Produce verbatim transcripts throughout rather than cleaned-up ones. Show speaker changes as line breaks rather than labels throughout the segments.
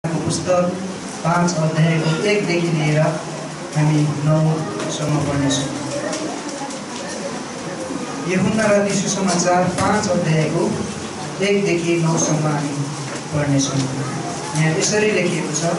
पुस्तक पाँच अध्यायको एकदेखि लिएर हामी नौसम्म पढ्नेछौँ। यूहन्ना र सुसमाचार पाँच अध्यायको एकदेखि नौसम्म हामी पढ्नेछौँ। यहाँ यसरी लेखिएको छ,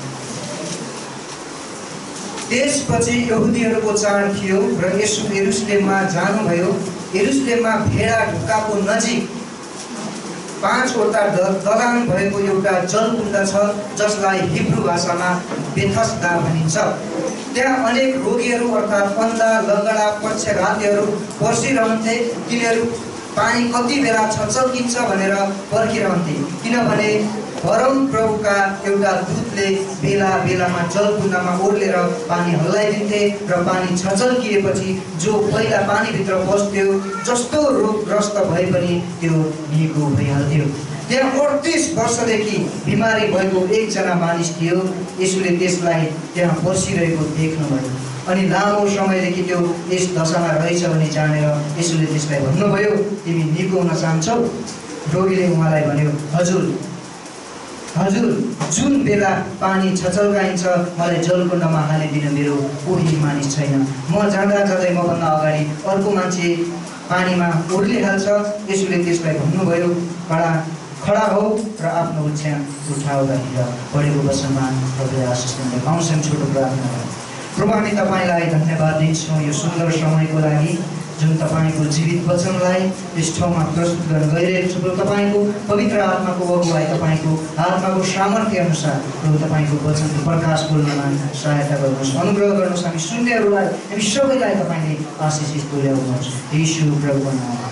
त्यसपछि यहुदीहरूको चाड थियो र यसो यरुशलेममा जानुभयो। यरुशलेममा भेडा ढुक्काको नजिक पाँचवटा दलान भएको एउटा जलकुण्ड छ, जसलाई हिब्रू भाषामा बेथस्दा भनिन्छ। त्यहाँ अनेक रोगीहरू अर्थात् अन्धा, लङ्गडा, पक्षघातीहरू बसिरहन्थे। तिनीहरू पानी कति बेला छचल्किन्छ भनेर पर्खिरहन्थे, किनभने परम प्रभुका एउटा दूतले बेला बेलामा जलकुण्डमा ओर्लेर पानी हल्लाइदिन्थे र पानी छचल्किएपछि जो पहिला पानीभित्र पस्थ्यो, जस्तो रोगग्रस्त भए पनि त्यो निको भइहाल्थ्यो। त्यहाँ अडतिस वर्षदेखि बिमारी भएको एकजना मानिस थियो। यसुले त्यसलाई त्यहाँ बसिरहेको देख्नुभयो अनि लामो समयदेखि त्यो यस दशामा रहेछ भने जानेर यसुले त्यसलाई भन्नुभयो, तिमी निको हुन चाहन्छौ? रोगीले उहाँलाई भन्यो, हजुर हजुर जुन बेला पानी छचल्काइन्छ मलाई जलकुण्डमा हालिदिन मेरो कोही मानिस छैन। म जाँदा जाँदै मभन्दा अगाडि अर्को मान्छे पानीमा ओर्लिहाल्छ। यसुले त्यसलाई भन्नुभयो, खडा खडा हो र आफ्नो ओछ्यान उठाउँदा हिँड। पढेको वचनमा प्रभुले आशिष दिनु। आउँछन् छोटो प्रार्थना गरौँ। प्रभु, हामी तपाईँलाई धन्यवाद दिन्छौँ यो सुन्दर समयको लागि जुन तपाईँको जीवित वचनलाई यस ठाउँमा प्रस्तुत गर्न गइरहेको छ। प्रभु, तपाईँको पवित्र आत्माको अगुवाई, तपाईँको आत्माको सामर्थ्य अनुसार प्रभु तपाईँको वचनको प्रकाश बोल्नमा सहायता गर्नुहोस्, अनुग्रह गर्नुहोस्। हामी सुन्नेहरूलाई, हामी सबैलाई तपाईँले आशिष पुर्याउनुहोस् यीशु प्रभुको नाममा।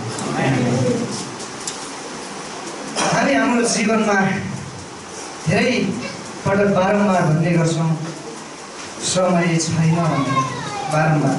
हामी हाम्रो जीवनमा धेरै पटक बारम्बार भन्ने गर्छौँ, समय छैन भनेर बारम्बार।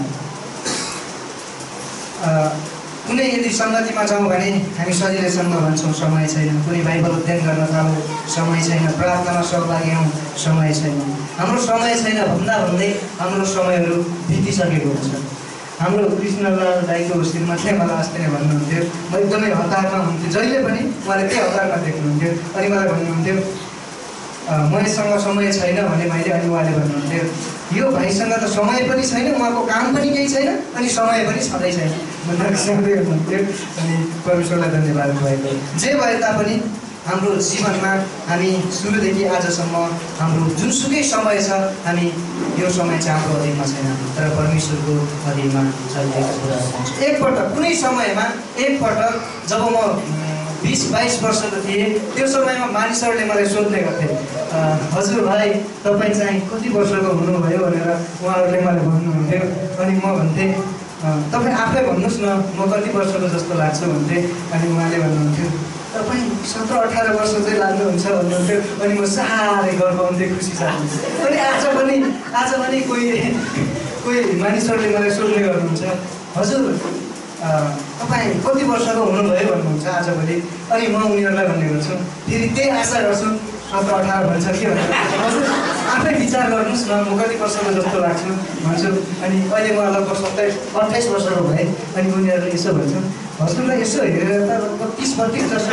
कुनै यदि सङ्गतिमा जाउँ भने हामी सजिलैसँग भन्छौँ समय छैन, कुनै बाइबल अध्ययन गर्न थालौँ समय छैन, प्रार्थना सहभागी हौँ समय छैन। हाम्रो समय छैन भन्दा भन्दै हाम्रो समयहरू बितिसकेको हुन्छ। हाम्रो कृष्णलाल दाइको श्रीमतीले मलाई अस्ति नै भन्नुहुन्थ्यो, म एकदमै हतारमा हुन्थेँ, जहिले पनि उहाँले त्यही हतारमा देख्नुहुन्थ्यो। अनि मलाई भन्नुहुन्थ्यो, मसँग समय छैन भने मैले, अनि उहाँले भन्नुहुन्थ्यो, यो भाइसँग त समय पनि छैन, उहाँको काम पनि केही छैन, अनि समय पनि छँदै छैन भनेर सोध्दै हुनुहुन्थ्यो। अनि परमेश्वरलाई धन्यवाद भएको। जे भए तापनि हाम्रो जीवनमा हामी सुरुदेखि आजसम्म हाम्रो जुनसुकै समय छ, हामी यो समय चाहिँ हाम्रो अधीनमा छैन, तर परमेश्वरको अधीनमा चलिरहेका कुराहरू हुन्छ। एकपटक कुनै समयमा एकपटक जब म बिस बाइस वर्षको थिएँ, त्यो समयमा मानिसहरूले मलाई सोध्ने गर्थे, हजुर भाइ तपाईँ चाहिँ कति वर्षको हुनुभयो भनेर उहाँहरूले मलाई भन्नुहुन्थ्यो। अनि म भन्थेँ, तपाईँ आफै भन्नुहोस् न म कति वर्षको जस्तो लाग्छु भन्थेँ। अनि उहाँले भन्नुहुन्थ्यो, तपाईँ सत्र अठार वर्ष चाहिँ लाग्नुहुन्छ भन्नुहुन्थ्यो। अनि म साह्रै गर्व हुन्थेँ, खुसी लाग्छ। अनि आज पनि आज पनि कोही कोही मानिसहरूले मलाई सोध्ने गर्नुहुन्छ, हजुर तपाईँ कति वर्षको हुनुभयो भन्नुहुन्छ आजभोलि। अनि म उनीहरूलाई भन्ने गर्छु, फेरि त्यही आशा गर्छु सत्र अठार भन्छ के भनेर। हजुर आफै विचार गर्नुहोस् न म कति वर्षको जस्तो लाग्छु भन्छु। अनि अहिले म लगभग सत्ताइस अट्ठाइस वर्षको भएँ। अनि उनीहरूले यसो भन्छ, हजुरलाई यसो हेरेर त लगभग तिस बत्तिस जस्तो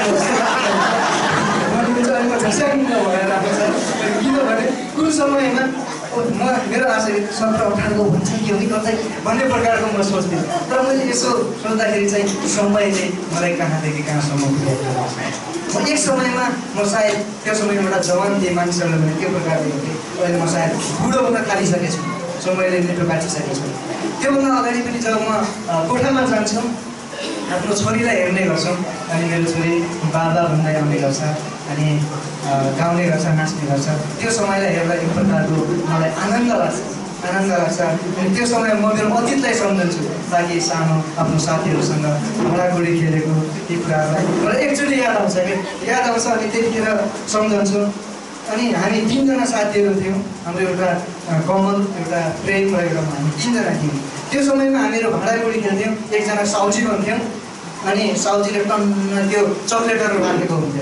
अनि म झस्याङ्ग भएर आएको छ। किनभने कुन समयमा म मेरो आशा सत्र अठारको हुन्छ कि हो कतै भन्ने प्रकारको म सोच्थेँ। तर मैले यसो सोच्दाखेरि चाहिँ समयले मलाई कहाँदेखि कहाँसम्म पुर्याएको। म एक समयमा म सायद त्यो समयमा एउटा जवान थिएँ, मानिसहरूले भने त्यो प्रकारले हुन्थेँ। अहिले म सायद बुढो हुन थालिसकेको छु, समयले नेटो काटिसकेको छु। त्योभन्दा अगाडि पनि जब म कोठामा जान्छौँ, आफ्नो छोरीलाई हेर्ने गर्छौँ। अनि मेरो छोरी बाबा भन्दै आउने गर्छ, अनि गाउने गर्छ, नाच्ने गर्छ। त्यो समयलाई हेर्दा एक प्रकारको मलाई आनन्द लाग्छ आनन्द लाग्छ अनि त्यो समय म मेरो अतीतलाई सम्झन्छु, ताकि सानो आफ्नो साथीहरूसँग घोडाघोडी खेलेको ती कुराहरूलाई मलाई एकचोटि याद आउँछ कि याद आउँछ अनि त्यतिखेर सम्झन्छु। अनि हामी तिनजना साथीहरू थियौँ, हाम्रो एउटा कमल, एउटा प्रेम र एउटा हामी तिनजना थियौँ। त्यो समयमा हामीहरू भाँडागुडी खेल्थ्यौँ। एकजना साउजी भन्थ्यौँ, अनि साउजीले टन्न त्यो चक्लेटहरू राखेको हुन्थ्यो।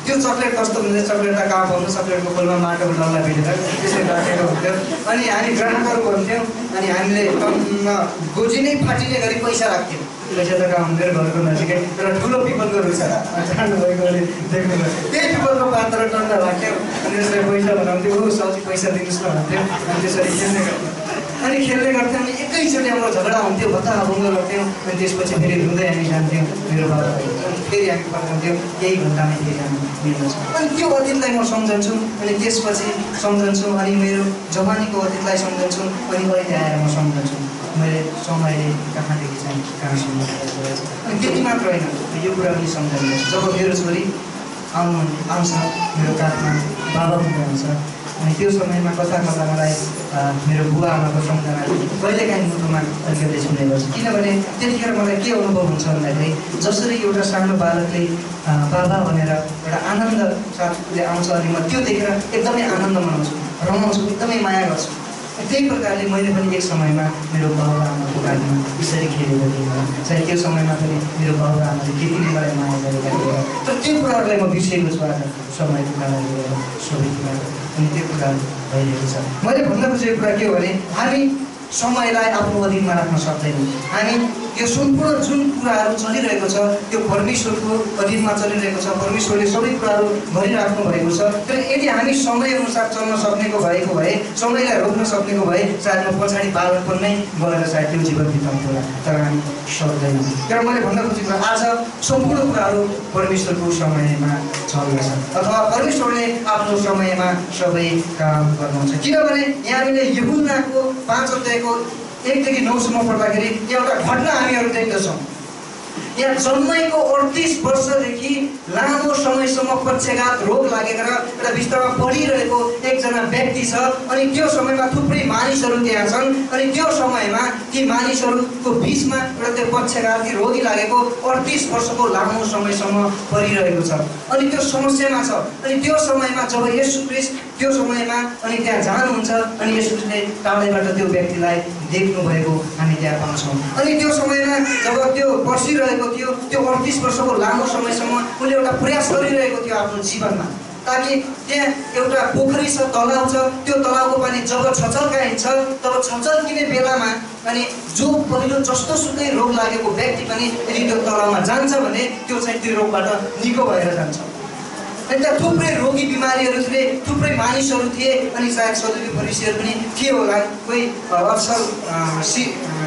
त्यो चक्लेट कस्तो हुन्छ, चक्लेटलाई कापाउनु, चक्लेटको खोलमा माटो डल्ला भिडेर त्यसरी राखेको हुन्थ्यो। अनि हामी ग्राहकहरू हुन्थ्यौँ, अनि हामीले टन्न गोजी नै फाटिने गरी पैसा राख्थ्यौँ। पैसा त कहाँ मेरो घरको नजिकै एउटा ठुलो पिपलको रुख छ, जानुभएकोले देख्नुभयो, त्यही पिपलको पात्र टन्न राख्थ्यौँ। अनि त्यसलाई पैसा बनाउँथ्यो, हो साउजी पैसा दिनुहोस् न भन्थ्यौँ। अनि त्यसरी खेल्ने गर्थ्यौँ, अनि खेल्ने गर्थ्यौँ। अनि एकैचोटि हाम्रो झगडा हुन्थ्यो, भत्ताभङ्ग गर्थ्यौँ। अनि त्यसपछि फेरि रुँदै हामी जान्थ्यौँ मेरो बाबा, फेरि हामी फर्काउँथ्यौँ, केही घन्टामै फेरि हामी मिल्दछौँ। अनि त्यो अतीतलाई म सम्झन्छु, अनि त्यसपछि सम्झन्छु, अनि मेरो जवानीको अतीतलाई सम्झन्छु, अनि अहिले आएर म सम्झन्छु मैले समयले कहाँदेखि चाहिँ कहाँसम्म गएको रहेछ। अनि त्यति मात्र होइन, यो कुरा पनि सम्झाइन्छ जब मेरो छोरी आउनु आउँछ मेरो काखमा, बाबा पनि आउँछ, अनि त्यो समयमा कता कता मलाई मेरो बुवा आमाको सम्झना कहिलेकाहीँ मुटुमा अलिकति छुने गर्छ। किनभने त्यतिखेर मलाई के अनुभव हुन्छ भन्दाखेरि जसरी एउटा सानो बालकले बाबा भनेर एउटा आनन्द साथले आउँछ, अनि म त्यो देखेर एकदमै आनन्द मनाउँछु, रमाउँछु, एकदमै माया गर्छु। त्यही प्रकारले मैले पनि एक समयमा मेरो बाबा आमाको बारेमा यसरी खेलेको थिएँ। चाहे त्यो समयमा पनि मेरो बाबा आमाले त्यति नै मलाई माया गरेका थिए, तर त्यो कुराहरूलाई म बिर्सेको छु आज समयको कारणले गर्दा सबै कुरा। अनि त्यो कुरा भइरहेको छ। मैले भन्न खोजेको कुरा के हो भने हामी समयलाई आफ्नो अधीनमा राख्न सक्दैनौँ। हामी यो सम्पूर्ण जुन कुराहरू चलिरहेको छ त्यो परमेश्वरको अधीनमा चलिरहेको छ, परमेश्वरले सबै कुराहरू गरिराख्नु भएको छ। तर यदि हामी समयअनुसार चल्न सक्नेको भएको भए, समयलाई रोक्न सक्नेको भए सायद म पछाडि बालकपनमै गएर सायद त्यो जीवन बिताउँथ्यो होला, तर हामी सक्दैनौँ। तर मैले भन्न खोजेको आज सम्पूर्ण कुराहरू परमेश्वरको समयमा चल्दछ, अथवा परमेश्वरले आफ्नो समयमा सबै काम गर्नुहुन्छ। किनभने यहाँ हामीले यूहन्नाको पाँच अध्यायको एकदेखि नौसम्म पढ्दाखेरि एउटा घटना हामीहरू देख्दछौँ। यहाँ जन्मेको अडतिस वर्षदेखि लामो समयसम्म पक्षघात रोग लागेर एउटा बिस्तारमा पढिरहेको एकजना व्यक्ति छ। अनि त्यो समयमा थुप्रै मानिसहरू त्यहाँ छन्, अनि त्यो समयमा ती मानिसहरूको बिचमा एउटा त्यो पक्षघाती रोगी लागेको अडतिस वर्षको लामो समयसम्म परिरहेको छ, अनि त्यो समस्यामा छ। अनि त्यो समयमा जब येशू ख्रीष्ट त्यो समयमा अनि त्यहाँ जानुहुन्छ, अनि येशू ख्रीष्टले टाढैबाट त्यो व्यक्तिलाई देख्नु भएको हामी त्यहाँ पाउँछौँ। अनि त्यो समयमा जब त्यो बसिरहेको थियो, त्यो अडतिस वर्षको लामो समयसम्म उसले एउटा प्रयास गरिरहेको थियो आफ्नो जीवनमा, ताकि त्यहाँ एउटा पोखरी छ, तलाउ छ, त्यो तलाउको पानी जब छचल्काइन्छ तब छचल्किने बेलामा अनि जो पहिलो जस्तो सुकै रोग लागेको व्यक्ति पनि यदि त्यो तलाउमा जान्छ भने त्यो चाहिँ त्यो रोगबाट निको भएर जान्छ। अनि त्यहाँ थुप्रै रोगी बिमारीहरू थिए, थुप्रै मानिसहरू थिए, अनि सायद सदुकी फरिसीहरू पनि थिए होला, कोही असल सि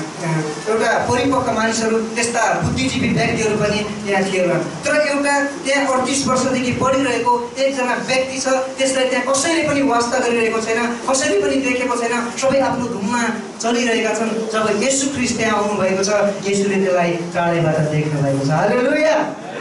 एउटा परिपक्व मानिसहरू, त्यस्ता बुद्धिजीवी व्यक्तिहरू पनि त्यहाँ थिए होला। तर एउटा त्यहाँ अडतिस वर्षदेखि पढिरहेको एकजना व्यक्ति छ, त्यसलाई त्यहाँ कसैले पनि वास्ता गरिरहेको छैन, कसैले पनि देखेको छैन, सबै आफ्नो धुममा चलिरहेका छन्। जब येशू ख्रीष्ट त्यहाँ आउनुभएको छ, येशूले त्यसलाई टाढैबाट देख्नु भएको छ। हालेलुया,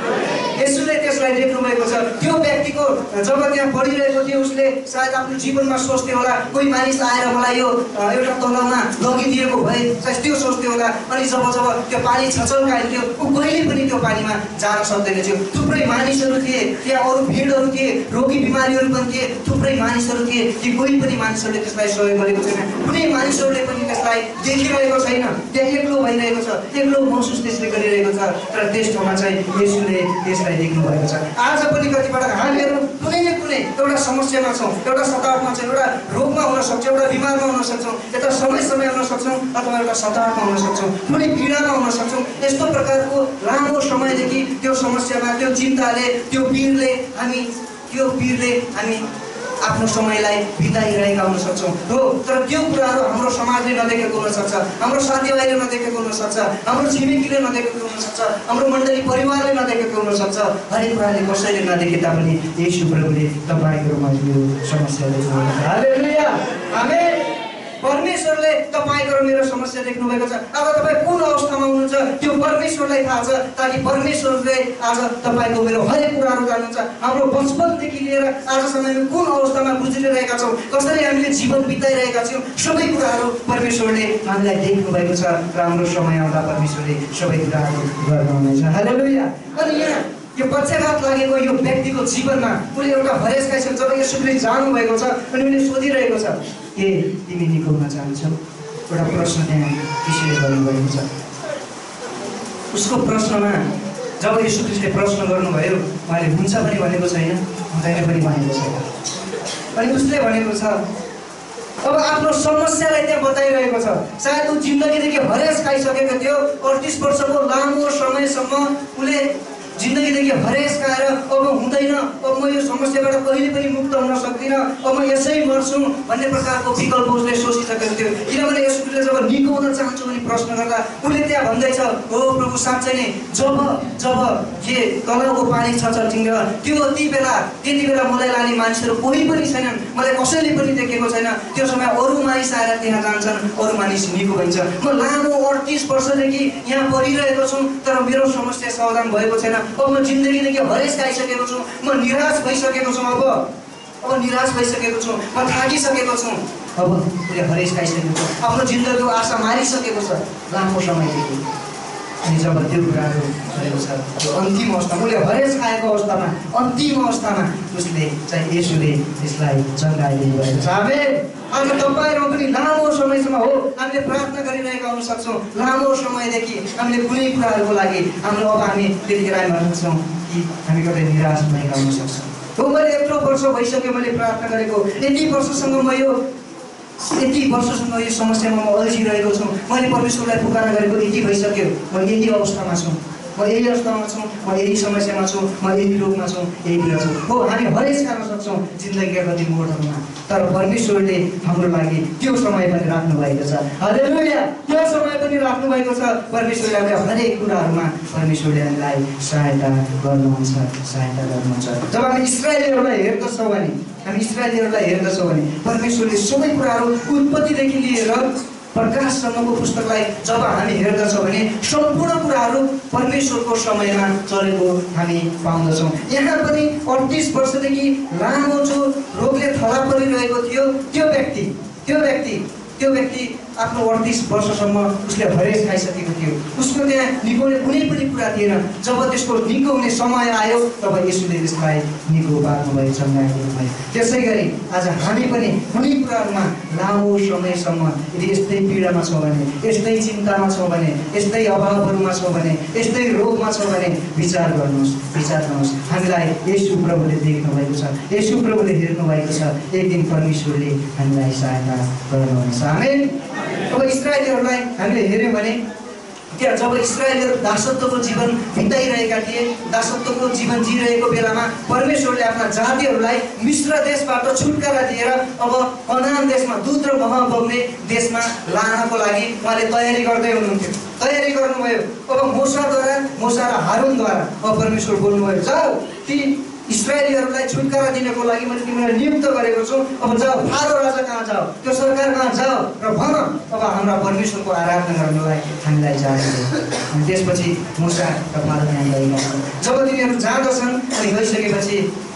येशूले त्यसलाई देख्नु भएको छ। त्यो व्यक्तिको जब त्यहाँ पढिरहेको थियो, उसले सायद आफ्नो जीवनमा सोच्थ्यो होला, कोही मानिस आएर मलाई यो एउटा तलाउमा लगिदिएको भए सायद त्यो सोच्थ्यो होला। अनि जब जब त्यो पानी छचल्काइन्थ्यो, ऊ कहिले पनि त्यो पानीमा जान सक्दैन थियो। थुप्रै मानिसहरू थिए त्यहाँ, अरू भिडहरू थिए, रोगी बिमारीहरू पनि थिए, थुप्रै मानिसहरू थिए, ती कोही पनि मानिसहरूले त्यसलाई सहयोग गरेको छैन, कुनै मानिसहरूले पनि त्यसलाई देखिरहेको छैन। त्यहाँ एक्लो भइरहेको छ, एक्लो महसुस त्यसले गरिरहेको छ। तर त्यस ठाउँमा चाहिँ येशूले त्यसलाई देख्नु भएको छ। आज पनि कतिपल्ट हामीहरू कुनै न कुनै एउटा समस्यामा छौँ, एउटा सतावटमा छौँ, एउटा रोगमा हुन सक्छौँ, एउटा बिमारमा हुन सक्छौँ, यता समय समय हुन सक्छौँ, अथवा एउटा सतावटमा हुन सक्छौँ, कुनै पीडामा हुन सक्छौँ। यस्तो प्रकारको लामो समयदेखि त्यो समस्यामा, त्यो चिन्ताले, त्यो पीडले हामी त्यो पीडले हामी आफ्नो समयलाई बिताइरहेका हुन सक्छौँ हो। तर त्यो कुराहरू हाम्रो समाजले नदेखेको हुनसक्छ, हाम्रो साथीभाइले नदेखेको हुनसक्छ, हाम्रो छिमेकीले नदेखेको हुनसक्छ, हाम्रो मण्डली परिवारले नदेखेको हुनसक्छ। हरेक कुराले कसैले नदेखे तापनि येशू प्रभुले तपाईँको यो समस्या देख्नुहुन्छ। हालेलुया, आमेन। परमेश्वरले तपाईँको र मेरो समस्या देख्नु भएको छ। अब तपाईँ कुन अवस्थामा हुनुहुन्छ त्यो परमेश्वरलाई थाहा छ, ताकि परमेश्वरले आज तपाईँको मेरो हरेक कुराहरू जान्नुहुन्छ। हाम्रो बचपनदेखि लिएर आजसम्म हामी कुन अवस्थामा गुज्रिरहेका छौँ, कसरी हामीले जीवन बिताइरहेका छौँ, सबै कुराहरू परमेश्वरले हामीलाई देख्नु भएको छ। र हाम्रो समय आउँदा परमेश्वरले सबै कुराहरू गर्नुहुनेछ। हालेलुया। अनि यहाँ यो पक्षघात लागेको यो व्यक्तिको जीवनमा उसले एउटा हरेस खाइसक्यो। जब येशूले जानुभएको छ अनि उसले सोधिरहेको छ, के तिमी निको हुन चाहन्छौ? एउटा प्रश्न त्यहाँ त्यसैले गर्नुभएको छ। उसको प्रश्नमा जब यीशु ख्रीष्टले प्रश्न गर्नुभयो उहाँले हुन्छ पनि भनेको छैन, हुँदैन पनि भनेको छैन। अनि उसले भनेको छ अब आफ्नो समस्यालाई त्यहाँ बताइरहेको छ। सायद ऊ जिन्दगीदेखि हरेस खाइसकेको थियो। अडतिस वर्षको लामो समयसम्म उसले जिन्दगीदेखि हरेस खाएर अब हुँदैन, अब म यो समस्याबाट कहिले पनि मुक्त हुन सक्दिनँ, अब म यसै मर्छु भन्ने प्रकारको विकल्प उसले सोचिसकेको थियो। किनभने यसले जब निको हुन चाहन्छु भने प्रश्न गर्दा उसले त्यहाँ भन्दैछ, हो प्रभु साँच्चै नै जब जब के तलको पानी छ चल्टिन्छ त्यो ती बेला त्यति बेला मलाई लाने मानिसहरू कोही पनि छैनन्, मलाई कसैले पनि देखेको छैन। त्यो समय अरू मानिस आएर त्यहाँ जान्छन्, अरू मानिस निको भइन्छ। म लामो अडतिस वर्षदेखि यहाँ परिरहेको छु तर मेरो समस्या समाधान भएको छैन। अब म जिन्दगीदेखि हरेस खाइसकेको छु, म निराश भइसकेको छु, अब अब निराश भइसकेको छु, म थाकिसकेको छु। अब उसले हरेस खाइसकेको छ, आफ्नो जिन्दगीको आशा मारिसकेको छ लामो समयदेखि। अनि जब त्यो कुराहरू गरेको छ त्यो अन्तिम अवस्थामा उसले हरेस खाएको अवस्थामा अन्तिम अवस्थामा उसले चाहिँ यसुले यसलाई जगाइदिनु भएको छ। आमेन। आज तपाईँहरू पनि लामो समयसम्म हो हामीले प्रार्थना गरिरहेका हुन सक्छौँ। लामो समयदेखि हामीले कुनै कुराहरूको लागि हाम्रो अब हामी त्यतिखेर हामी भन्न सक्छौँ कि हामी कतै निराश भएका हुन सक्छौँ। हो मैले यत्रो वर्ष भइसक्यो मैले प्रार्थना गरेको, यति वर्षसँग म यो यति वर्षसँग यो समस्यामा म अल्झिरहेको छु, मैले परमेश्वरलाई पुकारा गरेको यति भइसक्यो, म यही अवस्थामा छु, म यही अवस्थामा छु, म यही समस्यामा छु, म यही रोगमा छु, यही पीडा छु। हो हामी हरेस खान सक्छौँ जिन्दगीका कति मोडहरूमा, तर परमेश्वरले हाम्रो लागि त्यो समय पनि राख्नु भएको छ। हालेलुया। त्यो समय पनि राख्नु भएको छ। परमेश्वरले हामीलाई हरेक कुराहरूमा परमेश्वरले हामीलाई सहायता गर्नुहुन्छ, सहायता गर्नुहुन्छ। जब हामी इस्राएलीहरूलाई हेर्दछौँ भने हामी इस्राएलीहरूलाई हेर्दछौँ भने परमेश्वरले सबै कुराहरू उत्पत्तिदेखि लिएर प्रकाशसम्मको पुस्तकलाई जब हामी हेर्दछौँ भने सम्पूर्ण कुराहरू परमेश्वरको समयमा चलेको हामी पाउँदछौँ। यहाँ पनि अडतिस वर्षदेखि लामो जो रोगले थला परिरहेको थियो त्यो व्यक्ति त्यो व्यक्ति त्यो व्यक्ति आफ्नो अडतिस वर्षसम्म उसले हरेस खाइसकेको थियो। उसको त्यहाँ निको हुने कुनै पनि कुरा थिएन। जब त्यसको निको हुने समय आयो तब यसुले त्यसलाई निको पार्नुभयो, चङ्गाइदिनु भयो। त्यसै गरी आज हामी पनि कुनै कुराहरूमा लामो समयसम्म यदि यस्तै पीडामा छौँ भने, यस्तै चिन्तामा छौँ भने, यस्तै अभावहरूमा छौँ भने, यस्तै रोगमा छौँ भने विचार गर्नुहोस्, विचार गर्नुहोस्। हामीलाई यसु प्रभुले देख्नु भएको छ, यसु प्रभुले हेर्नु भएको छ। एक दिन परमेश्वरले हामीलाई सहायता गर्नुहुनेछ। आमेन। अब इस्राएलीहरूलाई हामीले हेऱ्यौँ भने त्यहाँ जब इस्राएलीहरू दासत्वको जीवन बिताइरहेका थिए, दासत्वको जीवन जिरहेको बेलामा परमेश्वरले आफ्ना जातिहरूलाई मिश्र देशबाट छुटकारा दिएर अब कनान देशमा दुध र मह बग्ने देशमा लानको लागि उहाँले तयारी गर्दै हुनुहुन्थ्यो, तयारी गर्नुभयो। अब मोसाद्वारा मोसा र हारुनद्वारा अब परमेश्वर बोल्नुभयो, जाऊ ती इस्राएलीहरूलाई छुटकारा दिनको लागि मैले तिमीलाई नियुक्त गरेको छु। अब जाऊ फारो राजा कहाँ जाऊ, त्यो सरकार कहाँ जाऊ र भन अब हाम्रा परमेश्वरको आराधना गर्नलाई हामीलाई जाने। अनि त्यसपछि मुसा र फारो त्यहाँ गएका छन्। जब तिनीहरू जाँदछन् अनि गइसकेपछि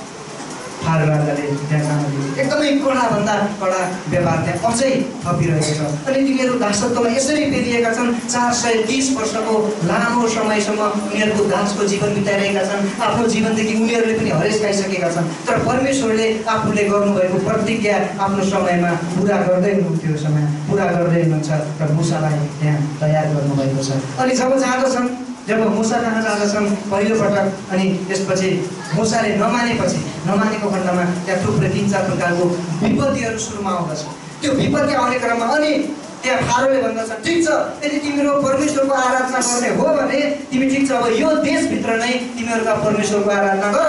फारो राजाले त्यहाँ जान दियो। एकदमै कडाभन्दा कडा व्यवहार त्यहाँ अझै थपिरहेको छ। अनि तिनीहरू दासत्वमा यसरी पेरिएका छन्। चार सय तिस वर्षको लामो समयसम्म उनीहरूको दासको जीवन बिताइरहेका छन्। आफ्नो जीवनदेखि उनीहरूले पनि हरेस खाइसकेका छन्। तर परमेश्वरले आफूले गर्नुभएको प्रतिज्ञा आफ्नो समयमा पुरा गर्दै हुनुहुन्थ्यो, समय पुरा गर्दै हुनुहुन्छ र मुसालाई त्यहाँ तयार गर्नुभएको छ। अनि जब जाँदछन्, जब मुसा कहाँ जाँदछन् पहिलोपटक, अनि त्यसपछि मुसाले नमानेपछि नमानेको खण्डमा त्यहाँ थुप्रै तिन चार प्रकारको विपत्तिहरू सुरुमा आउँदछ। त्यो विपत्ति आउने क्रममा अनि त्यहाँ फारोले भन्दछ, ठिक छ यदि तिमीहरू परमेश्वरको आराधना गर्ने हो भने तिमी ठिक छ अब यो देशभित्र नै तिमीहरूका परमेश्वरको आराधना गर।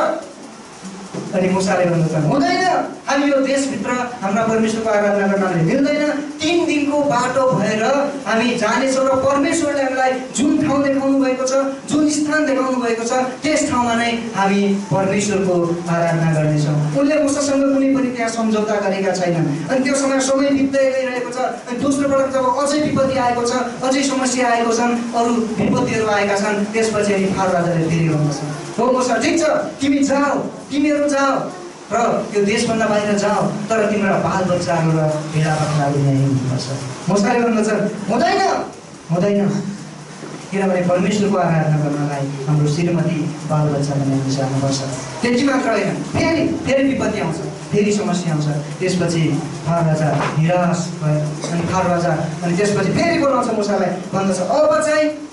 अनि मुसाले भन्दछन्, हुँदैन, हामी यो देशभित्र हाम्रा परमेश्वरको आराधना गर्न हामीले मिल्दैन। तिन दिनको बाटो भएर हामी जानेछौँ र परमेश्वरले हामीलाई जुन ठाउँ देखाउनु भएको छ, जुन स्थान देखाउनु भएको छ त्यस ठाउँमा नै हामी परमेश्वरको आराधना गर्नेछौँ। उनले मुसासँग कुनै पनि त्यहाँ सम्झौता गरेका छैनन्। अनि त्यो समय समय बित्दै गइरहेको छ। अनि दोस्रो पटक जब अझै विपत्ति आएको छ, अझै समस्या आएको छन्, अरू विपत्तिहरू आएका छन्, त्यसपछि अनि फारो राजाले फेरि भन्दछन्, हो मुसा ठिक छ तिमी जाऊ, तिमीहरू जाऊ र त्यो देशभन्दा बाहिर जाऊ, तर तिम्रो बालबच्चाहरू र भेडा बाख्राहरू यहीँ हुनुपर्छ। मुसाले भन्दछन्, हुँदैन, हुँदैन, किनभने परमेश्वरको आराधना गर्नलाई हाम्रो श्रीमती बालबच्चा बनाउनु जानुपर्छ। त्यति मात्र होइन, फेरि फेरि विपत्ति आउँछ, फेरि समस्या आउँछ। त्यसपछि फारो राजा निराश भयो। अनि फारो राजा अनि त्यसपछि फेरि बोलाउँछ मुसालाई, भन्दछ, अब चाहिँ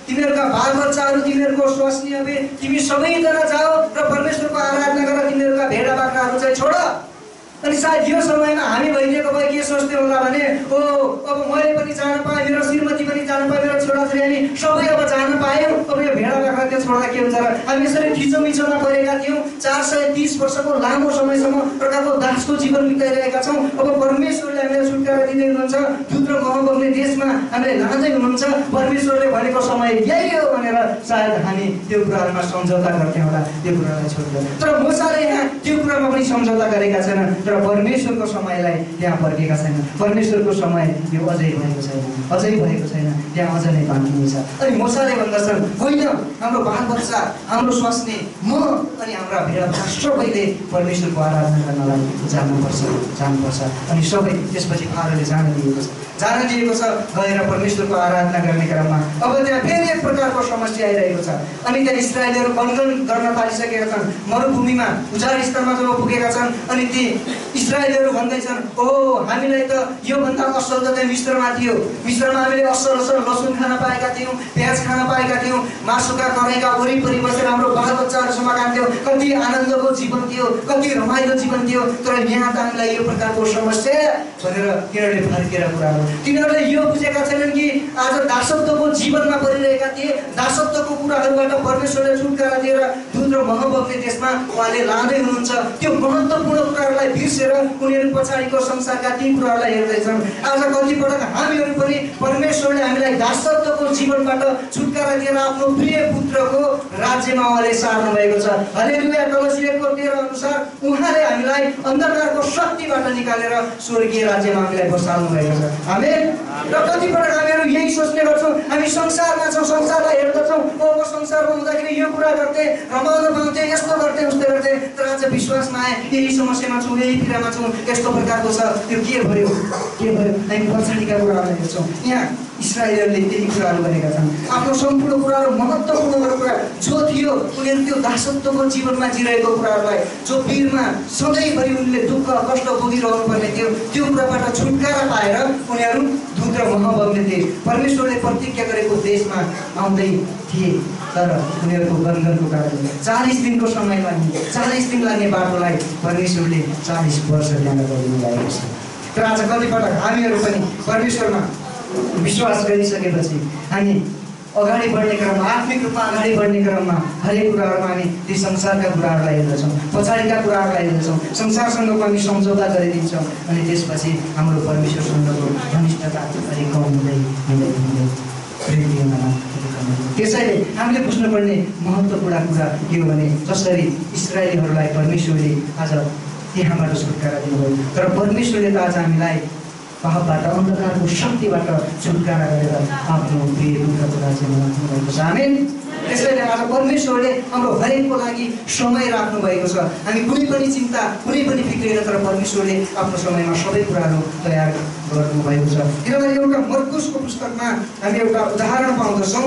तिमीहरूका बालबच्चाहरू तिमीहरूको स्वास्नी হবে तिमी सबैजना जाओ र परमेश्वरको आराधना गर तिमीहरूका भेडा बाख्राहरू चाहिँ छोड। अनि सायद यो समयमा हामी भइदिएको भए के सोच्थ्यौँ होला भने ओ अब मैले पनि जान पाएँ, मेरो श्रीमती पनि जान पाएँ, मेरो छोराछोरी हामी सबै अब जान पायौँ, अब यो भेडा बाख्रा त्यो छोड्दा के हुन्छ र हामी यसरी थिचोमिचोमा परेका थियौँ। चार सय तिस वर्षको लामो समयसम्म प्रकारको दासको जीवन बिताइरहेका छौँ। अब परमेश्वरले हामीलाई छुटकारा दिँदै हुनुहुन्छ, दुध र मह बग्ने देशमा हामीलाई लाँदै हुनुहुन्छ। परमेश्वरले भनेको समय यही हो भनेर सायद हामी त्यो कुराहरूमा सम्झौता गर्थ्यौँ होला, त्यो कुरालाई छोड्दैन। तर मूसाले यहाँ त्यो कुरामा पनि सम्झौता गरेका छैनन्, तर परमेश्वरको समयलाई त्यहाँ फर्केका छैन। परमेश्वरको समय यो अझै भएको छैन, अझै भएको छैन, त्यहाँ अझ नै बाँकी छ। अनि मूसाले भन्दछन् होइन, हाम्रो बालबच्चा, हाम्रो स्वास्नी, म अनि हाम्रा भेडा सबैले परमेश्वरको आराधना गर्नलाई जानुपर्छ जानुपर्छ अनि सबै त्यसपछि फारोले जान दिएको छ जान दिएको छ गएर परमेश्वरको आराधना गर्ने क्रममा अब त्यहाँ फेरि एक प्रकारको समस्या आइरहेको छ। अनि त्यहाँ इस्राएलीहरू वनगमन गर्न थालिसकेका छन्, मरुभूमिमा उजाड स्तरमा जब पुगेका छन् अनि ती इस्राएलीहरू भन्दैछन् ओ हामीलाई त योभन्दा असल त त्यहाँ मिश्रमा थियो, मिश्रमा हामीले असल असल लसुन खान पाएका थियौँ, प्याज खान पाएका थियौँ, मासुका कराईका वरिपरि बसेर हाम्रो बालबच्चाहरूसँग खान्थ्यौँ, कति आनन्दको जीवन थियो, कति रमाइलो जीवन थियो। तर यहाँ त हामीलाई यो प्रकारको समस्या भनेर तिनीहरूले फर्केर कुराहरू तिनीहरूले यो बुझेका छैनन् कि आज दासत्वको जीवनमा परिरहेका थिए, दासत्वको कुराहरूबाट परमेश्वरले छुटकारा दिएर दुध र मह बग्ने देशमा उहाँले लाँदै हुनुहुन्छ। त्यो महत्त्वपूर्ण कुराहरूलाई बिर्सेर उनीहरू पछाडिको संसारका ती कुराहरूलाई हेर्दैछन्। आज कतिपटक हामीहरू पनि परमेश्वरले हामीलाई दासत्वको जीवनबाट छुटकारा दिएर आफ्नो प्रिय पुत्रको राज्यमा उहाँले सार्नु भएको छ। हालेलुया। कलोसिएको तेह्र अनुसार उहाँले हामीलाई अन्धकारको शक्तिबाट निकालेर स्वर्गीय राज्यमा हामीलाई बसाल्नु भएको छ। आमेन। र कतिपटक हामीहरू यही सोच्ने गर्छौँ, हामी संसारमा छौँ, संसारलाई हेर्दछौँ, ओ म संसारमा हुँदाखेरि यो कुरा गर्थेँ, रमाउन पाउँथेँ, यस्तो गर्थेँ, उस्तो गर्थेँ, तर आज विश्वासमा आएँ यही समस्यामा छौँ, यही पीडामा छौँ, यस्तो प्रकारको छ। त्यो के भयो के भयो हामी पछाडिका कुराहरूलाई हेर्छौँ। यहाँ इस्राएलीहरूले त्यही कुराहरू गरेका छन्, आफ्नो सम्पूर्ण कुराहरू महत्त्वपूर्ण कुरा जो थियो उनीहरू त्यो दासत्वको जीवनमा जिरहेको कुराहरूलाई, जो वीरमा सधैँभरि उनले दुःख कष्ट भोगिरहनु पर्ने थियो, त्यो कुराबाट छुटकारा पाएर उनीहरू दुध र मह बग्ने थिए, परमेश्वरले प्रतिज्ञा गरेको देशमा आउँदै थिए। तर उनीहरूको वनगमनको कारणले चालिस दिनको समय लाग्ने चालिस दिन लाग्ने बाटोलाई परमेश्वरले चालिस वर्ष ल्याएर गरिदिनु भएको छ। तर आज कतिपटक हामीहरू पनि परमेश्वरमा विश्वास गरिसकेपछि हामी अगाडि बढ्ने क्रममा, आत्मिक रूपमा अगाडि बढ्ने क्रममा हरेक कुराहरूमा हामी ती संसारका कुराहरूलाई हेर्दछौँ, पछाडिका कुराहरूलाई हेर्दछौँ, संसारसँगको हामी सम्झौता गरिदिन्छौँ अनि त्यसपछि हाम्रो परमेश्वरसँगको घनिष्ठता अलिक कम हुँदै हुँदै हुँदै वृद्धि हुन लाग्छ। त्यसैले हामीले बुझ्नुपर्ने महत्त्वपूर्ण कुरा के हो भने जसरी इस्राएलीहरूलाई परमेश्वरले आज त्यहाँबाट छुटकारा दिनुभयो, तर परमेश्वरले त आज हामीलाई पापबाट, अन्धकारको शक्तिबाट छुटकारा गरेर आफ्नो प्रिय पुत्रको राज्यमा राख्नुभएको छ। आमेन। त्यसैले आज परमेश्वरले हाम्रो हरेकको लागि समय राख्नु भएको छ। हामी कुनै पनि चिन्ता, कुनै पनि फिक्रिएन, तर परमेश्वरले आफ्नो समयमा सबै कुराहरू तयार गर्नुभएको छ। किनभने एउटा मर्कुसको पुस्तकमा हामी एउटा उदाहरण पाउँदछौँ।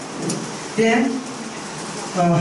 त्यहाँ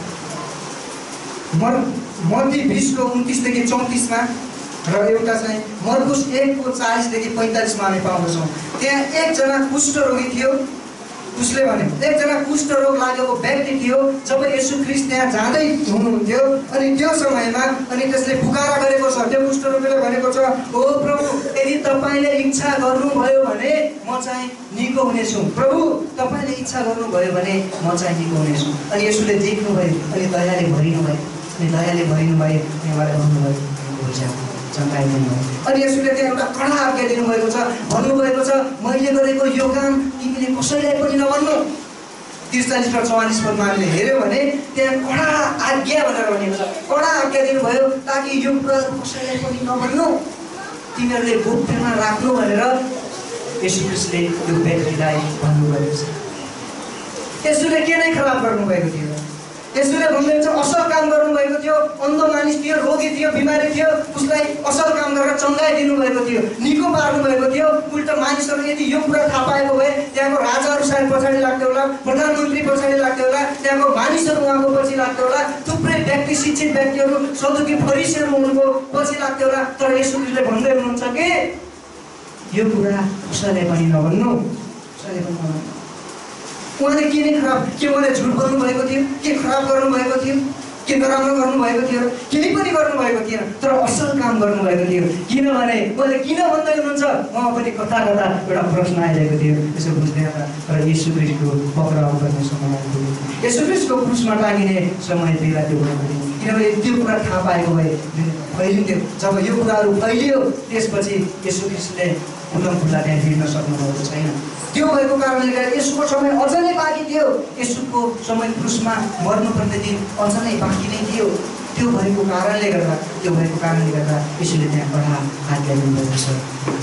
मर मत्ती बिसको उन्तिसदेखि चौतिसमा र एउटा चाहिँ मर्कुस एकको चालिसदेखि पैँतालिसमा हामी पाउँदछौँ। त्यहाँ एकजना कुष्ठरोगी थियो, उसले भन्यो एकजना कुष्ठरोग लागेको व्यक्ति थियो। जब येशू ख्रीष्ट त्यहाँ जाँदै हुनुहुन्थ्यो अनि त्यो समयमा अनि त्यसले पुकारा गरेको छ, त्यो कुष्ठरोगीले भनेको छ ओ प्रभु, यदि तपाईँले इच्छा गर्नुभयो भने म चाहिँ निको हुनेछु, प्रभु तपाईँले इच्छा गर्नुभयो भने म चाहिँ निको हुनेछु। अनि येशूले देख्नुभयो अनि दयाले भरिनुभयो अनि दयाले भरिनुभयो अनि उहाँले भन्नुभयो चङ्गाइदिनु भयो। अनि यसले त्यहाँ एउटा कडा आज्ञा दिनुभएको छ, भन्नुभएको छ मैले गरेको यो काम तिमीले कसैलाई पनि नभन्नु। त्रिचालिस र चौवालिस पदमा हामीले हेऱ्यौँ भने त्यहाँ कडा आज्ञा भनेर भनेको छ, कडा आज्ञा दिनुभयो ताकि यो कुराहरू कसैलाई पनि नभन्नु, तिमीहरूले गोप्यमा राख्नु भनेर येशू ख्रीष्टले यो व्यक्तिलाई भन्नुभएको छ। यसले के नै खराब गर्नुभएको थियो? यसले भन्नुहुन्छ असल काम गर्नुभएको थियो, अन्ध मानिस थियो, रोगी थियो, बिमारी थियो, उसलाई असल काम गरेर चङ्गाइदिनु भएको थियो, निको पार्नु भएको थियो। उल्टा मानिसहरू यदि यो कुरा थाहा पाएको भए त्यहाँको राजाहरू सायद पछाडि लाग्थ्यो होला, प्रधानमन्त्री पछाडि लाग्थ्यो होला, त्यहाँको मानिसहरू उहाँको पछि लाग्थ्यो होला, थुप्रै व्यक्ति शिक्षित व्यक्तिहरू सदुकी फरिसीहरू उनको पछि लाग्थ्यो होला। तर येशूले भन्दै हुनुहुन्छ कि यो कुरा कसैलाई पनि नभन्नु, कसैले पनि नभन्नु। उहाँले के नै खराब, के उहाँले झुट बोल्नु भएको थियो, के खराब गर्नुभएको थियो, के नराम्रो गर्नुभएको थियो, केही पनि गर्नुभएको थिएन, तर असल काम गर्नुभएको थियो। किनभने उहाँले किन भन्दै हुनुहुन्छ, उहाँ पनि कता कता एउटा प्रश्न आइरहेको थियो, यसो बुझ्दैन त। तर यीशु ख्रीष्टको पक्राउ गर्ने समय आइपुग्यो, यीशु ख्रीष्टको क्रुसमा टाँगिने समय बेला त्यो भएको थियो। किनभने त्यो कुरा थाहा पाएको भए फैलिन्थ्यो। जब यो कुराहरू फैलियो त्यसपछि यीशु ख्रीष्टले खुल्लम खुल्ला त्यहाँ हिँड्न सक्नुभएको छैन। त्यो भएको कारणले गर्दा यसुको समय अझ नै बाँकी थियो, यसुको समय क्रुसमा मर्नुपर्ने दिन अझ नै बाँकी नै थियो। त्यो भएको कारणले गर्दा त्यो भएको कारणले गर्दा यसुले त्यहाँ कडा आज्ञा दिनुभएको छ।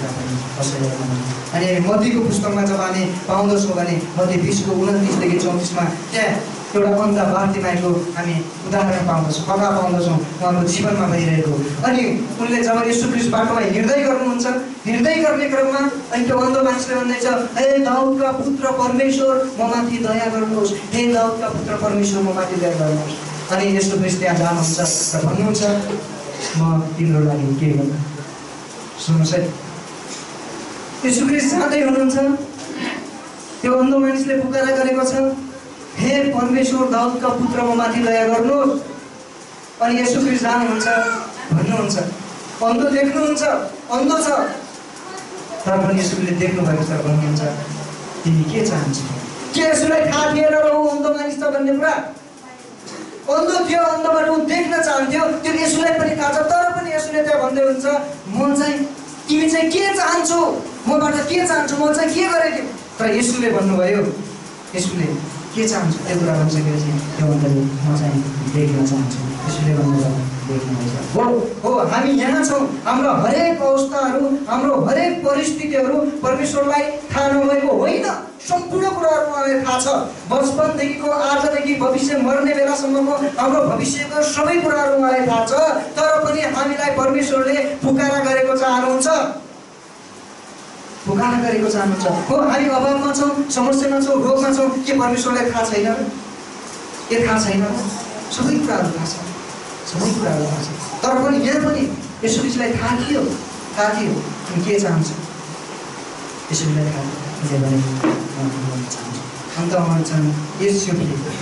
अनि मत्तीको पुस्तकमा जब हामी पाउँदछौँ भने मत्ती बिसको उन्तिसदेखि चौतिसमा त्यहाँ एउटा अन्ध बार्तिमाईको हामी उदाहरण पाउँदछौँ, कथा पाउँदछौँ उहाँको जीवनमा भइरहेको। अनि उनले जब यीशु ख्रीष्ट बाटोमा हिँड्दै गर्नुहुन्छ, हिँड्दै गर्ने क्रममा अनि त्यो अन्ध मान्छेले भन्दैछ, हे दाउदका पुत्र परमेश्वर म माथि दया गर्नुहोस्, हे दाउदका पुत्र परमेश्वर म माथि दया गर्नुहोस्। अनि यीशु ख्रीष्ट त्यहाँ जानुहुन्छ र भन्नुहुन्छ, म तिम्रो लागि के गर्नु। सुन्नुहोस् है, यीशु ख्रीष्ट जाँदै हुनुहुन्छ, त्यो अन्ध मानिसले पुकारा गरेको छ, हे परमेश्वर दाउदका पुत्र म माथि दया गर्नुहोस्। अनि यीशु ख्रीष्ट जानुहुन्छ, भन्नुहुन्छ, अन्धो देख्नुहुन्छ, अन्धो छ, तर पनि यीशुले देख्नु भएको छ, भन्नुहुन्छ तिमी के चाहन्छौ। के यसुलाई थाहा थिएन र ऊ अन्धो मानिस छ भन्ने कुरा? अन्धो थियो, अन्धबाट ऊ देख्न चाहन्थ्यो, त्यो यसुलाई पनि थाहा छ। तर पनि यसुले त्यहाँ भन्दै हुन्छ, म चाहिँ तिमी चाहिँ के चाहन्छौ, मबाट के चाहन्छौ, म चाहिँ के गरेको। तर यसुले भन्नुभयो, यसुले के चाहन्छु त्यो कुरा भनिसकेपछि त्यो अन्धले म चाहिँ देख्न चाहन्छु, यसुले भन्नुभयो देख्नुहुन्छ। हो हो हामी यहाँ छौँ, हाम्रो हरेक अवस्थाहरू, हाम्रो हरेक परिस्थितिहरू परमेश्वरलाई थाहा नभएको होइन, सम्पूर्ण कुराहरू उहाँलाई थाहा छ। बचपनदेखिको आजदेखि भविष्य मर्ने बेलासम्मको हाम्रो भविष्यको सबै कुराहरू उहाँलाई थाहा छ। तर पनि हामीलाई परमेश्वरले पुकारा गरेको चाहनुहुन्छ, पुकारा गरेको चाहनुहुन्छ। हो हामी अभावमा छौँ, समस्यामा छौँ, रोगमा छौँ, के परमेश्वरलाई थाहा छैन र? के थाहा छैन र? सबै कुराहरू थाहा छ, सबै कुराहरू थाहा छ। तर पनि यहाँ पनि यीशु ख्रीष्टलाई थाहा थियो, थाहा थियो अनि के चाहन्छ, यीशुलाई थाहा थियो भने चाहन्छ। अन्तमा भन्छन् यसुले,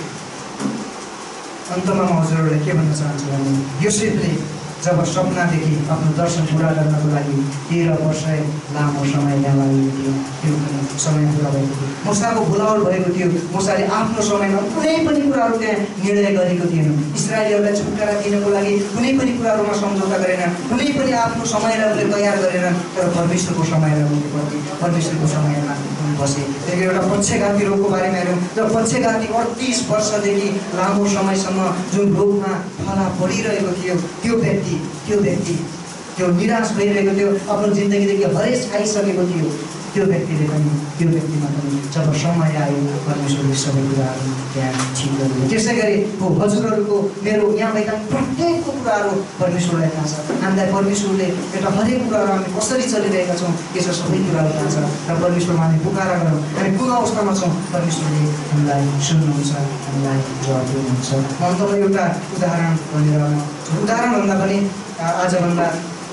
अन्तमा म हजुरहरूलाई के भन्न चाहन्छु भने योसेफले जब सपनादेखि आफ्नो दर्शन पुरा गर्नको लागि तेह्र वर्ष लामो समय त्यहाँ लागेको थियो, त्यो पनि समय पुरा भएको थियो। मुसाको बोलावट भएको थियो, मुसाले आफ्नो समयमा कुनै पनि कुराहरू त्यहाँ निर्णय गरेको थिएन। इस्राएलीहरूलाई छुटकारा दिनको लागि कुनै पनि कुराहरूमा सम्झौता गरेन, कुनै पनि आफ्नो समयलाई उसले तयार गरेन। तर परमेश्वरको समयलाई उनले प्रति परमेश्वरको समयमा उनी बसे। त्यही एउटा पक्षघाती रोगको बारेमा हेरौँ, जब पक्षघाती अडतिस वर्षदेखि लामो समयसम्म जुन रोगमा थला परिरहेको थियो, त्यो व्यक्ति त्यो व्यक्ति त्यो निराश भइरहेको थियो, आफ्नो जिन्दगीदेखि हरेस खाइसकेको थियो, त्यो व्यक्तिले पनि त्यो व्यक्तिमा पनि जब समय आयो परमेश्वरले सबै कुराहरू त्यहाँ ठिक गर्नुभयो। त्यसै गरी हो हजुरहरूको मेरो यहाँ भएका प्रत्येकको कुराहरू परमेश्वरलाई थाहा छ। हामीलाई परमेश्वरले एउटा हरेक कुराहरू हामी कसरी चलिरहेका छौँ यसो सबै कुराहरू थाहा छ। र परमेश्वरमा हामी पुकारा गरौँ, हामी कुन अवस्थामा छौँ परमेश्वरले हामीलाई सुन्नुहुन्छ, हामीलाई जवाब दिनुहुन्छ। म अन्तमा एउटा उदाहरण भनेर उदाहरण भन्दा पनि आजभन्दा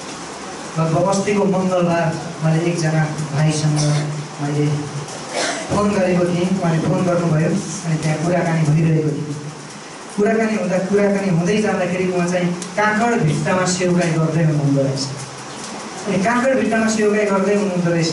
लगभग अस्तिको मङ्गलबार मैले एकजना भाइसँग मैले फोन गरेको थिएँ, उहाँले फोन गर्नुभयो अनि त्यहाँ कुराकानी भइरहेको थियो। कुराकानी हुँदा कुराकानी हुँदै जाँदाखेरि उहाँ चाहिँ काँक्रो भिट्टामा सेउकाई गर्दै हुनुहुँदो रहेछ। अनि काँक्रो भिट्टामा सेउकाई गर्दै हुनुहुँदो रहेछ।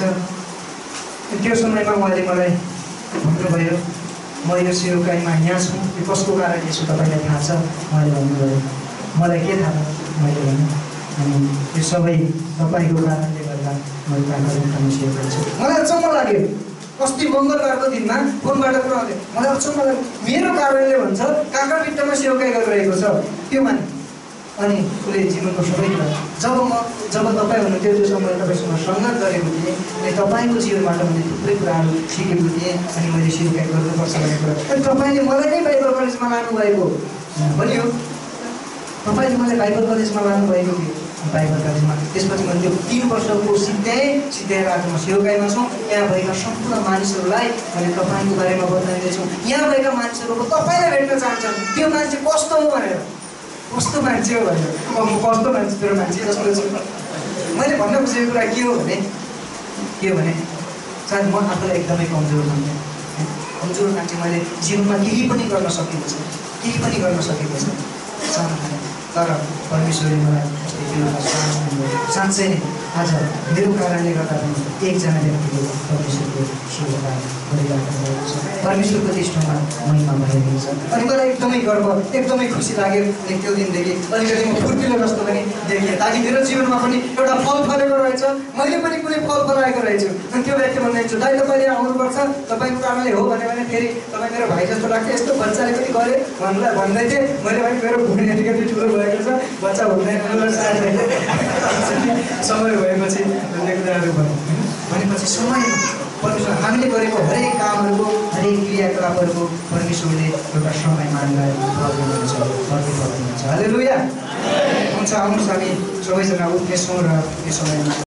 त्यो समयमा उहाँले मलाई भन्नुभयो, म यो सेउकाईमा यहाँ छु, यो कसको कारणले छु तपाईँलाई थाहा छ? उहाँले भन्नुभयो, मलाई के थाहा? मैले भने अनि यो सबै तपाईँको कारणले गर्दा मैले काँक्रो भिट्टामा सेउकाई छु। मलाई अचम्म लाग्यो, अस्ति मङ्गलबारको दिनमा फोनबाट कुरा आउँथ्यो, मलाई अचम्म लाग्यो, मेरो कारणले भन्छ काँक्रो भिट्टामा सेउकाई गरिरहेको छ त्यो माने। अनि उसले जीवनको सबै कुरा जब म जब तपाईँ हुनुहुन्थ्यो त्यो समय तपाईँसँग सङ्गत गरेको थिएँ अनि तपाईँको जीवनबाट मैले थुप्रै कुराहरू सिकेको थिएँ अनि मैले सेउकाई गर्नुपर्छ भन्ने कुरा। अनि तपाईँले मलाई नै बाइबल कलेजमा लानुभएको भनियो, तपाईँले मलाई बाइबल कलेजमा लानुभएको थियो, बाइबल कलेजमा। त्यसपछि मैले त्यो तिन वर्षको सिद्ध्याएँ, सिद्ध्याएर आज म सेउकाईमा छौँ। यहाँ भएका सम्पूर्ण मानिसहरूलाई मैले तपाईँको बारेमा बताइदिँदैछु। यहाँ भएका मानिसहरूको तपाईँलाई भेट्न चाहन्छन्, त्यो मान्छे कस्तो हो भनेर, कस्तो मान्छे हो भनेर। अब म कस्तो मान्छे तेरो मान्छे जस्तो छु। मैले भन्न खोजेको कुरा के हो भने के हो भने सायद म आफूलाई एकदमै कमजोर मान्थेँ, हजुर कान्छी मैले जीवनमा केही पनि गर्न सकेको छैन, केही पनि गर्न सकेको छैन सानो ठाने। तर परमेश्वरले मलाई त्यो साहस दिनुभयो। साँच्चै नै आज मेरो कारणले गर्दा पनि एकजना व्यक्तिले परमेश्वरको सेवा गरिरहेको भएको छ। परमेश्वरको दृष्टिमा महिमा भइरहेको छ। अनि मलाई एकदमै गर्व, एकदमै खुसी लाग्यो। अनि त्यो दिनदेखि अलिकति म फुर्तिलो जस्तो पनि देखेँ, ताकि मेरो जीवनमा पनि एउटा फल फलेको रहेछ, मैले पनि कुनै फल फलाएको रहेछु। अनि त्यो व्यक्ति भन्दैछु, दाइ तपाईँले आउनुपर्छ, तपाईँको कारणले हो भने भने फेरि तपाईँ मेरो भाइ जस्तो लाग्छ, यस्तो बच्चाले पनि गरे भन्दा भन्दै थिएँ। मैले पनि मेरो भुँडी अलिकति ठुलो भएको छ, बच्चा हुँदैन समय भएपछि भन्ने कुराहरू भयो। भनेपछि समयमा परमेश्वर हामीले गरेको हरेक कामहरूको, हरेक क्रियाकलापहरूको परमेश्वरले एउटा समयमा हामीलाई फल दिनुहुन्छ, प्रतिफल दिनुहुन्छ। हालेलुया। हुन्छ, आउनुहोस् हामी सबैजना उठ्नेछौँ र यो समयमा